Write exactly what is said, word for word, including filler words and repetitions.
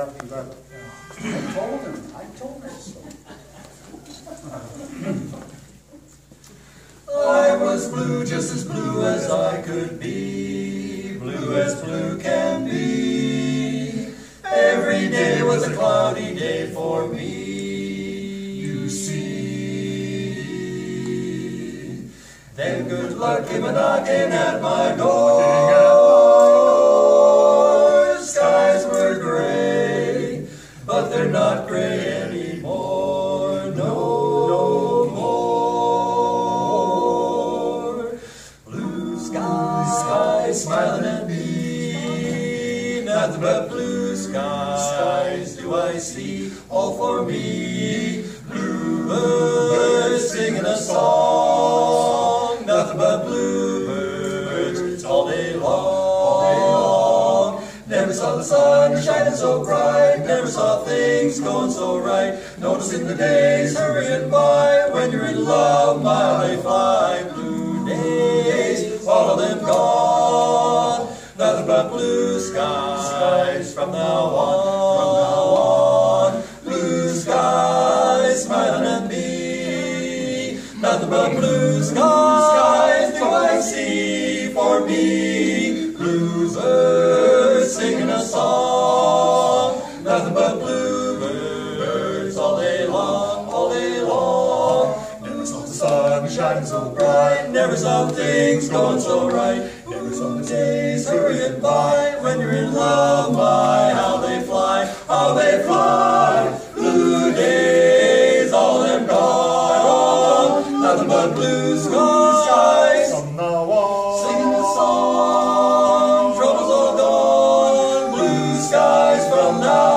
after that. I told him, I told him so. I was blue, just as blue as I could be, blue as blue can be. Every day was a cloudy day for me, you see. Then good luck came a knocking at my door. Skies were gray, but they're not gray anymore, no, no more. Blue skies, skies smiling at me, nothing but blue skies do I see, all for me. Bluebirds singing a song, nothing but bluebirds all day long. Never saw the sun shining so bright, never saw things going so right. Noticing the days hurrying by, when you're in love, mile they fly. Blue days, all of them gone, nothing but blue skies from now on, from now on. Blue skies smiling at me, nothing but blue skies do I see for me. Bluebirds singing a song, nothing but bluebirds all day long, all day long. Never saw the sun shining so bright, never saw things going so right. Never saw the days hurrying by, when you're in love, my, how they fly, how they fly. Blue days, all of them gone, nothing but blue skies From now on, singing the song. Troubles all gone, blue skies from now